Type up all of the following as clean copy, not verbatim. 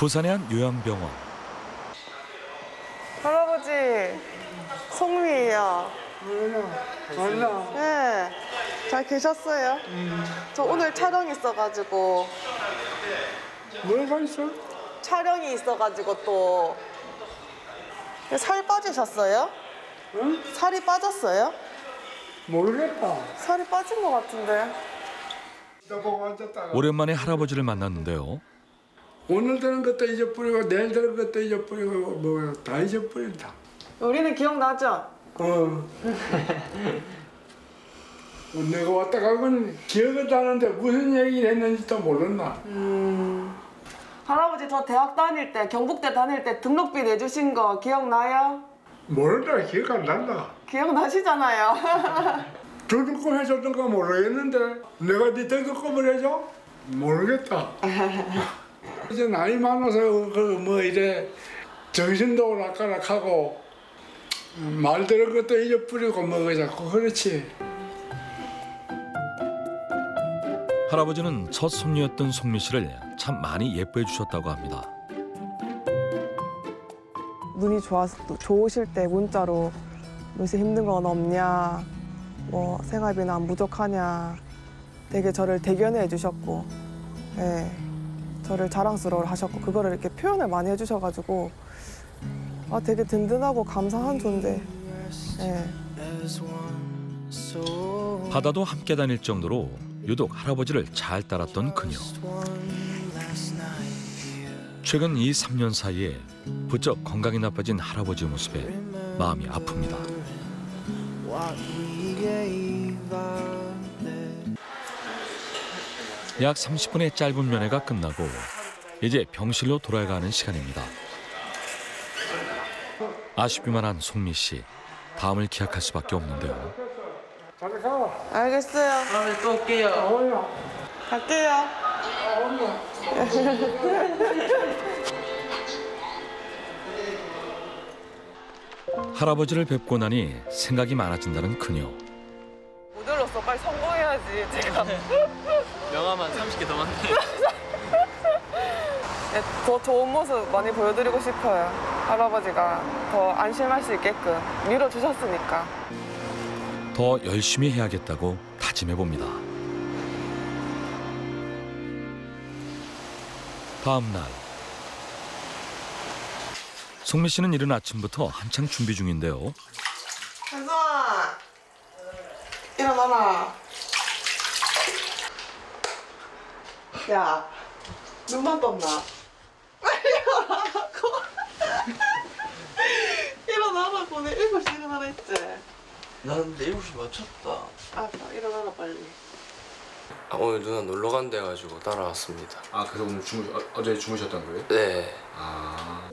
부산의 한 요양병원. 할아버지, 송미예요. 네, 잘 계셨어요? 저 오늘 촬영 있어가지고. 뭐가 있어? 촬영이 있어가지고 또. 살 빠지셨어요? 응? 살이 빠졌어요? 모르겠다. 살이 빠진 것 같은데. 오랜만에 할아버지를 만났는데요. 오늘 되는 것도 잊어버리고 내일 되는 것도 잊어버리고 뭐 다 잊어버린다. 우리는 기억나죠? 내가 왔다 가고는 기억은 나는데 무슨 얘기를 했는지도 모른다. 할아버지 저 대학 다닐 때, 경북대 다닐 때 등록비 내주신 거 기억나요? 모른다. 기억 안 난다. 기억나시잖아요. 등록금 해줬던 거 모르겠는데 내가 네 등록금을 해줘? 모르겠다. 이제 나이 많아서 그 뭐 이래 정신도 오락가락하고 말 들은 것도 잊어버리고 뭐 자꾸 그렇지. 할아버지는 첫 손녀였던 송미 씨를 참 많이 예뻐해 주셨다고 합니다. 눈이 좋으실 때 문자로 요새 힘든 건 없냐, 뭐 생활비나 안 부족하냐 되게 저를 대견해 주셨고, 예, 저를 자랑스러워 하셨고 그거를 이렇게 표현을 많이 해주셔가지고 되게 든든하고 감사한 존재. 예. 바다도 함께 다닐 정도로 유독 할아버지를 잘 따랐던 그녀. 최근 이 3년 사이에 부쩍 건강이 나빠진 할아버지 모습에 마음이 아픕니다. 약 30분의 짧은 면회가 끝나고 이제 병실로 돌아가는 시간입니다. 아쉽기만 한 송미 씨, 다음을 기약할 수밖에 없는데요. 잘 가. 알겠어요. 다음에 또 올게요. 갈게요. 할아버지를 뵙고 나니 생각이 많아진다는 그녀. 모델로서 빨리 성공해야지 제가. 명함 한 30개 더 많네. 네, 더 좋은 모습 많이 보여드리고 싶어요. 할아버지가 더 안심할 수 있게끔 밀어주셨으니까. 더 열심히 해야겠다고 다짐해봅니다. 다음 날. 송미 씨는 이른 아침부터 한창 준비 중인데요. 현성아, 일어나라. 야, 눈만 떴나? 빨리 일어나라고. 일어나라고. 내 7시 일어나라 했지? 나는 7시 맞췄다. 일어나라 빨리. 오늘 누나 놀러 간대 가지고 따라왔습니다. 아, 그래서 오늘 어제 주무셨던 거예요? 네. 아.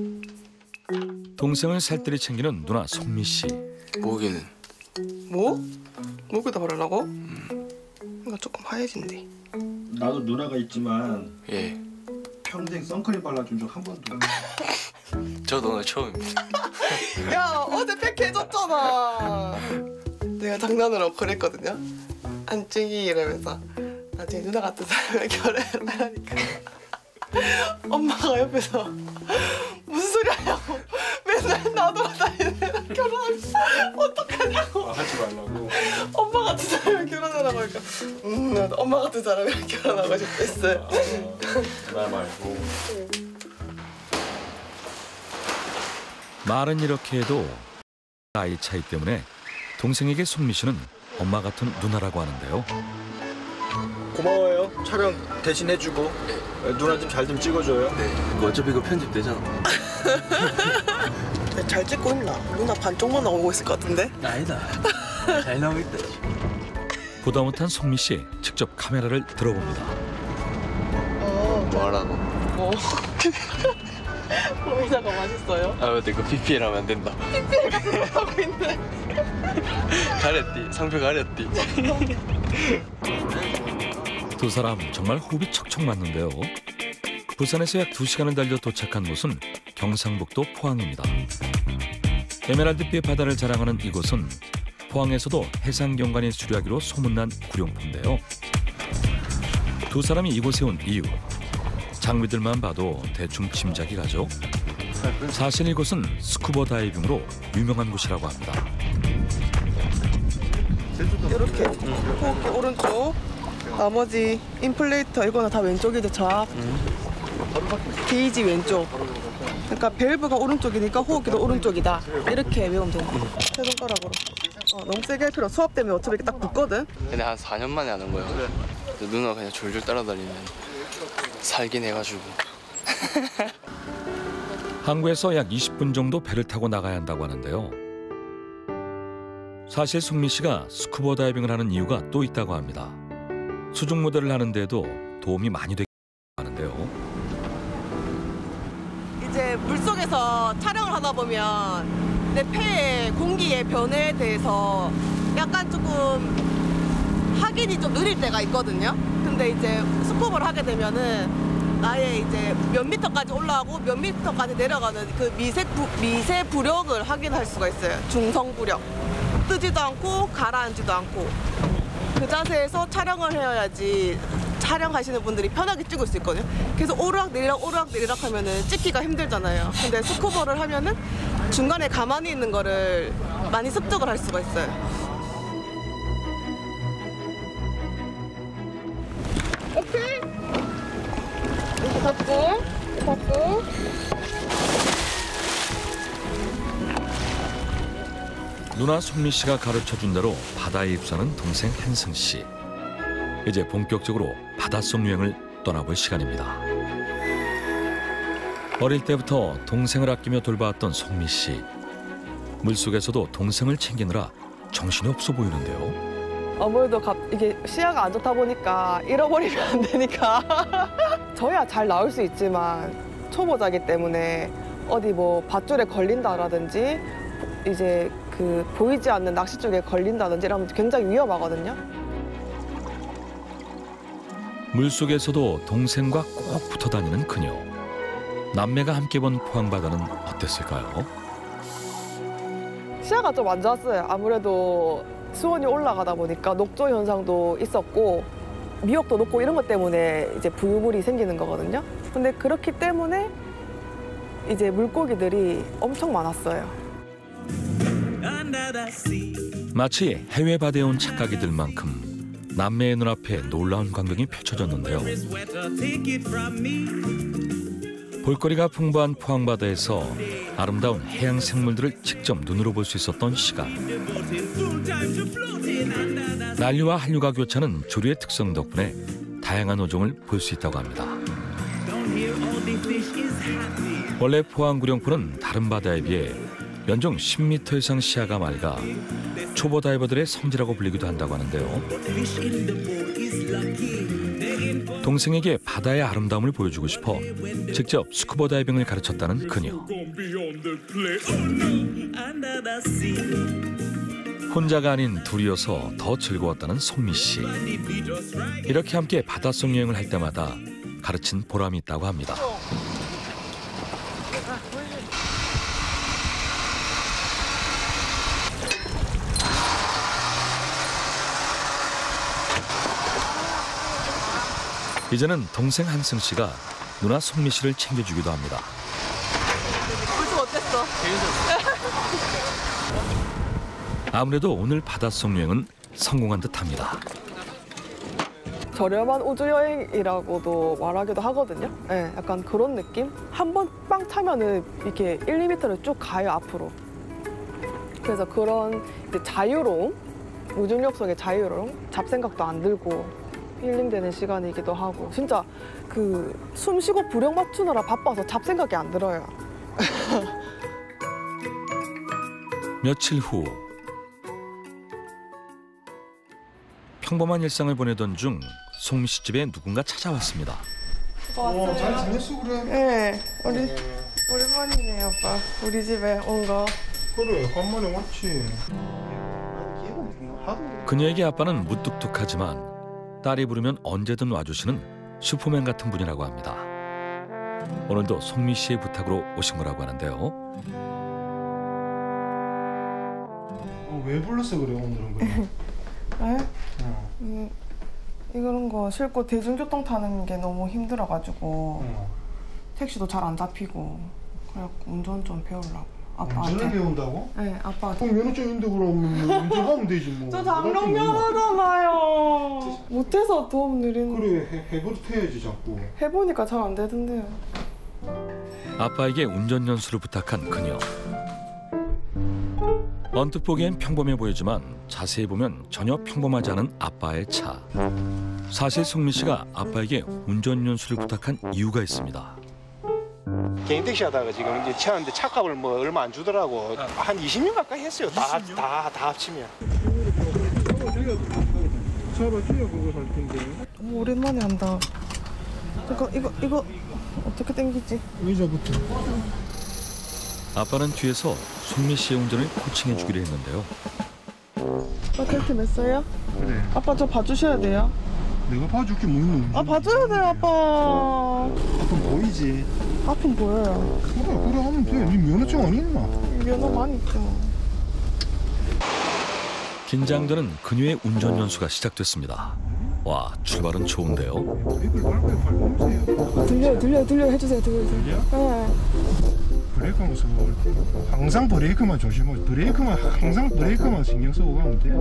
동생을 살뜰히 챙기는 누나 송미 씨. 모기는? 뭐? 목에다 바르려고? 이거 조금 하얘진대. 나도 누나가 있지만 예. 평생 선크림 발라준 적 한 번도. 저도 오늘 처음입니다. 야, 어제 팩 해줬잖아. 내가 장난으로 그랬거든요. 안찍이 이러면서 나중에 누나 같은 사람을 결혼하니까 엄마가 옆에서 무슨 소리 하냐고 맨날 놔돌아다니는 애랑 결혼하면 어떡하냐고. 하지 말라고. 엄마 같은 사람을 결혼하라고 하니까 나도 엄마 같은 사람이랑 결혼하고 싶었어요. 말 말고. 말은 이렇게 해도 나이 차이 때문에 동생에게 송미 씨는 엄마 같은 누나라고 하는데요. 고마워요. 촬영 대신 해주고 누나 좀 잘 좀 찍어줘요. 네. 어차피 이거 편집되잖아. 잘 찍고 있나? 누나 반쪽만 나오고 있을 것 같은데? 아니다. 잘 나오고 있다. 보다 못한 송미 씨 직접 카메라를 들어봅니다. 뭐하라고? 호미자가 맛있어요? 아 근데 이거 PPL 하면 안 된다. PPL 같은 거 하고 있네. 가렸디. 상표 가렸디. 두 사람 정말 호흡이 척척 맞는데요. 부산에서 약 2시간을 달려 도착한 곳은 경상북도 포항입니다. 에메랄드빛 바다를 자랑하는 이곳은 포항에서도 해상경관이 수려하기로 소문난 구룡포인데요. 두 사람이 이곳에 온 이유, 장비들만 봐도 대충 짐작이 가죠. 사실 이곳은 스쿠버 다이빙으로 유명한 곳이라고 합니다. 이렇게 호흡기 오른쪽, 나머지 인플레이터 이거는 다 왼쪽이죠. 좌 게이지 왼쪽. 그러니까 밸브가 오른쪽이니까 호흡기도 오른쪽이다. 이렇게 외우면 됩니다. 세 손가락으로. 너무 세게 할 필요. 수압 때문에 어차피 이렇게 딱 붙거든. 근데 한 4년 만에 하는 거예요. 누나 그냥 졸졸 따라다니면 살긴 해가지고. 항구에서 약 20분 정도 배를 타고 나가야 한다고 하는데요. 사실 송미 씨가 스쿠버 다이빙을 하는 이유가 또 있다고 합니다. 수중 모델을 하는데도 도움이 많이 되고 하는데요. 이제 물속에서 촬영을 하다 보면 내 폐의 공기의 변화에 대해서 약간 조금 확인이 좀 느릴 때가 있거든요. 근데 이제 스쿠버를 하게 되면은 나의 이제 몇 미터까지 올라가고 몇 미터까지 내려가는 그 미세 부력을 확인할 수가 있어요. 중성 부력. 뜨지도 않고 가라앉지도 않고 그 자세에서 촬영을 해야지 촬영하시는 분들이 편하게 찍을 수 있거든요. 계속 오르락내리락 오르락내리락 하면은 찍기가 힘들잖아요. 근데 스쿠버를 하면은 중간에 가만히 있는 거를 많이 습득을 할 수가 있어요. 오케이. 이렇게 닫고. 누나 송미 씨가 가르쳐준 대로 바다에 입수하는 동생 한승 씨. 이제 본격적으로 바닷속 여행을 떠나볼 시간입니다. 어릴 때부터 동생을 아끼며 돌봐왔던 송미 씨. 물속에서도 동생을 챙기느라 정신이 없어 보이는데요. 아무래도 이게 시야가 안 좋다 보니까 잃어버리면 안 되니까 저야 잘 나올 수 있지만 초보자기 때문에 어디 뭐 밧줄에 걸린다라든지 이제 그 보이지 않는 낚시 쪽에 걸린다든지 이러면 굉장히 위험하거든요. 물속에서도 동생과 꼭 붙어 다니는 그녀. 남매가 함께 본 포항바다는 어땠을까요? 시야가 좀 안 좋았어요. 아무래도 수온이 올라가다 보니까 녹조 현상도 있었고 미역도 녹고 이런 것 때문에 이제 부유물이 생기는 거거든요. 근데 그렇기 때문에 이제 물고기들이 엄청 많았어요. 마치 해외 바다에 온 착각이들만큼 남매의 눈앞에 놀라운 광경이 펼쳐졌는데요. 볼거리가 풍부한 포항바다에서 아름다운 해양 생물들을 직접 눈으로 볼 수 있었던 시간. 난류와 한류가 교차하는 조류의 특성 덕분에 다양한 어종을 볼 수 있다고 합니다. 원래 포항구룡포는 다른 바다에 비해 연중 10m 이상 시야가 맑아 초보 다이버들의 성지라고 불리기도 한다고 하는데요. 동생에게 바다의 아름다움을 보여주고 싶어 직접 스쿠버 다이빙을 가르쳤다는 그녀. 혼자가 아닌 둘이어서 더 즐거웠다는 송미 씨. 이렇게 함께 바닷속 여행을 할 때마다 가르친 보람이 있다고 합니다. 이제는 동생 한승 씨가 누나 송미 씨를 챙겨주기도 합니다. 물속 어땠어? 아무래도 오늘 바닷속 여행은 성공한 듯합니다. 저렴한 우주 여행이라고도 말하기도 하거든요. 네, 약간 그런 느낌? 한 번 빵 차면은 이렇게 1, 2m를 쭉 가요, 앞으로. 그래서 그런 이제 자유로움, 무중력 속의 자유로움, 잡생각도 안 들고 힐링되는 시간이기도 하고 진짜 그 숨 쉬고 부력 맞추느라 바빠서 잡생각이 안 들어요. 며칠 후 평범한 일상을 보내던 중 송미 씨 집에 누군가 찾아왔습니다. 잘 지냈어 그래? 네, 오랜만이네요, 오빠. 우리 집에 온 거. 그래 간만에 왔지. 그녀에게 아빠는 무뚝뚝하지만 딸이 부르면 언제든 와주시는 슈퍼맨 같은 분이라고 합니다. 오늘도 송미 씨의 부탁으로 오신 거라고 하는데요. 왜 불렀어 그래 오늘은 그래? 네? 어. 이런 거 싣고 대중교통 타는 게 너무 힘들어가지고 택시도 잘 안 잡히고 그래갖고 운전 좀 배우려고. 아빠한테. 운전을 배운다고? 네, 아빠. 그럼 면허증인데 그럼 뭐 운전하면 되지 뭐. 저 장롱면허잖아요. 못해서 도움 느리는. 그래 해야지 자꾸. 해보니까 잘 안 되던데요. 아빠에게 운전 연수를 부탁한 그녀. 언뜻 보기엔 평범해 보이지만 자세히 보면 전혀 평범하지 않은 아빠의 차. 사실 성민 씨가 아빠에게 운전 연수를 부탁한 이유가 있습니다. 개인 택시 하다가 지금 이제 차는데 차값을 뭐 얼마 안 주더라고. 한 20년 가까이 했어요. 다 합치면. 잡아줘야 그거 살 텐데. 너무 오랜만에 한다. 잠깐 이거 어떻게 당기지? 의자부터. 아빠는 뒤에서 성민 씨의 운전을 코칭해 주기로 했는데요. 아빠 벨트 맸어요? 그래. 아빠 저 봐주셔야 돼요. 내가 봐줄 게 뭐 있노? 아 봐줘야 돼요 아빠. 아픈 보이지? 앞은 보여요. 그래 하면 돼. 네 면허증 안 있나? 면허 많이 있죠. 긴장되는 그녀의 운전 연수가 시작됐습니다. 와, 출발은 좋은데요. 브레이크를 밟아야 밟으세요. 들려요 해주세요. 들려? 네. 브레이크 하면서 항상 브레이크만 조심하고 항상 브레이크만 신경 쓰고 가면 돼.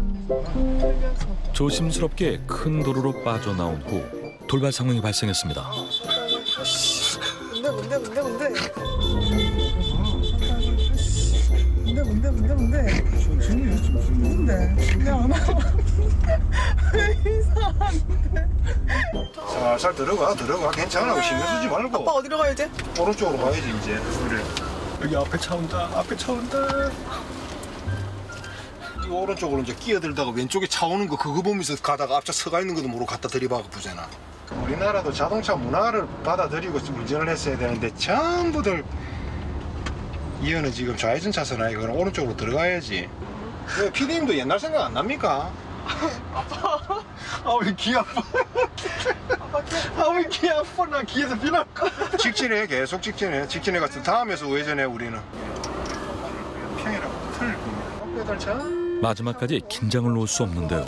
조심스럽게 큰 도로로 빠져나온 후 돌발 상황이 발생했습니다. 뭔데? 천천히 해, 천천히. 뭔데? 그냥 안 하고. 왜 이상한데? 살살 들어가. 괜찮아. 신경 쓰지 말고. 아빠 어디로 가야 돼? 오른쪽으로 가야지 이제. 그래. 여기 앞에 차 온다. 이 오른쪽으로 이제 끼어들다가 왼쪽에 차 오는 거 그거 보면서 가다가 앞차 서가 있는 것도 모르고 갖다 들이박아보잖아. 우리나라도 자동차 문화를 받아들이고 운전을 했어야 되는데 전부들 이거는 지금 좌회전 차선 아니고 오른쪽으로 들어가야지. 왜 피디님도 옛날 생각 안 납니까? 아빠, 왜 귀 아파? 왜 귀 아파? 나 귀에서 피날까? 직진해, 계속 직진해. 직진해 가서 다음에서 우회전해 우리는. 평이라고 틀릴 겁니다. 앞에들 참. 마지막까지 긴장을 놓을 수 없는데요.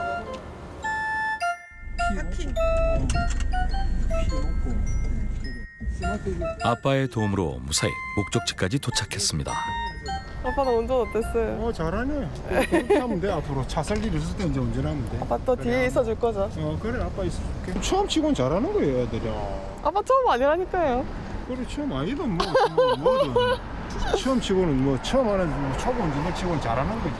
아빠의 도움으로 무사히 목적지까지 도착했습니다. 아빠 나 운전 어땠어요? 잘하네. 그렇게 하면 돼. 앞으로 차 살 일 있을 때 이제 운전하면 돼. 아빠 또 뒤에 있어줄 거죠? 그래 아빠 있을게. 처음 치고는 잘하는 거예요 애들이. 아빠 처음 아니라니까요. 그래 처음 아니든 뭐든 처음 치고는 뭐 처음 하는 초보 운전자 치고는 잘하는 거지.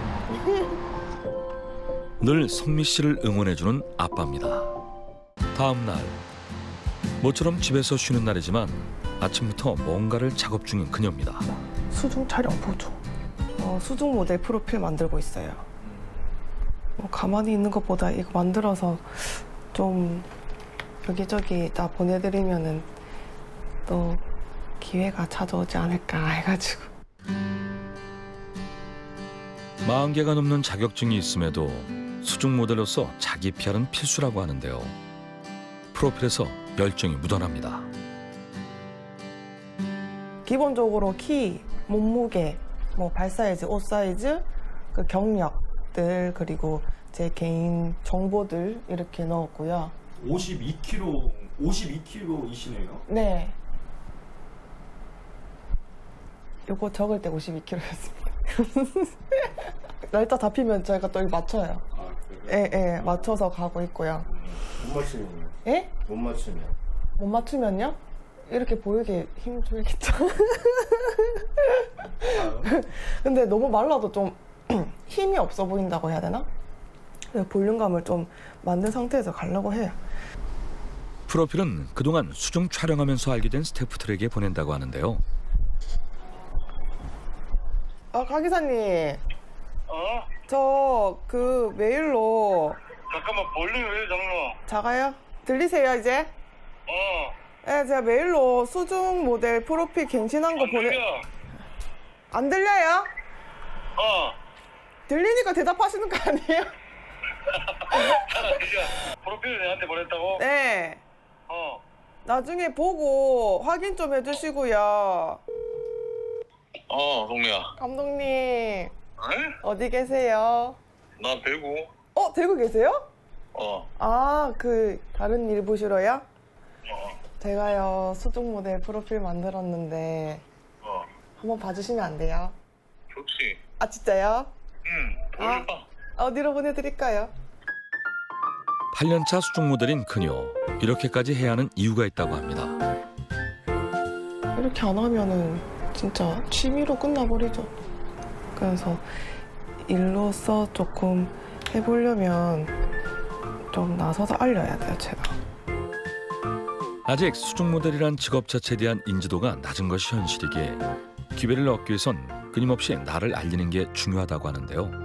늘 성미 씨를 응원해주는 아빠입니다. 다음 날 모처럼 집에서 쉬는 날이지만 아침부터 뭔가를 작업 중인 그녀입니다. 수중 촬영 보조. 수중 모델 프로필 만들고 있어요. 가만히 있는 것보다 이거 만들어서 좀 여기저기 다 보내드리면은 또 기회가 찾아오지 않을까 해가지고. 40개가 넘는 자격증이 있음에도 수중 모델로서 자기 PR은 필수라고 하는데요. 프로필에서 열정이 묻어납니다. 기본적으로 키, 몸무게, 뭐 발 사이즈, 옷 사이즈, 그 경력들 그리고 제 개인 정보들 이렇게 넣었고요. 52kg이시네요. 네. 요거 적을 때 52kg였습니다. 날짜 잡히면 저희가 또 이거 맞춰요. 예, 맞춰서 가고 있고요. 못 맞추면. 예? 못 맞추면. 못 맞추면요? 이렇게 보이게 힘 줘야겠죠. 근데 너무 말라도 좀 힘이 없어 보인다고 해야 되나? 볼륨감을 좀 만든 상태에서 가려고 해요. 프로필은 그동안 수중 촬영하면서 알게 된 스태프들에게 보낸다고 하는데요. 강 기사님. 저 그 메일로. 잠깐만 볼륨 왜 장로? 작아요? 들리세요 이제? 네, 제가 메일로 수중 모델 프로필 갱신한 거 보내. 안 들려요? 들리니까 대답하시는 거 아니에요? 프로필 내한테 보냈다고? 네. 나중에 보고 확인 좀 해주시고요. 동미야. 감독님. 어디 계세요? 나 배구. 대구 계세요? 아, 그 다른 일 보시러요? 어. 제가요 수중 모델 프로필 만들었는데 한번 봐주시면 안 돼요? 좋지. 아 진짜요? 보여줘봐. 어디로 보내드릴까요? 8년차 수중 모델인 그녀. 이렇게까지 해야 하는 이유가 있다고 합니다. 이렇게 안 하면은 진짜 취미로 끝나버리죠. 그래서 일로서 조금 해보려면 좀 나서서 알려야 돼요, 제가. 아직 수중 모델이란 직업 자체에 대한 인지도가 낮은 것이 현실이기에 기회를 얻기 위해선 끊임없이 나를 알리는 게 중요하다고 하는데요.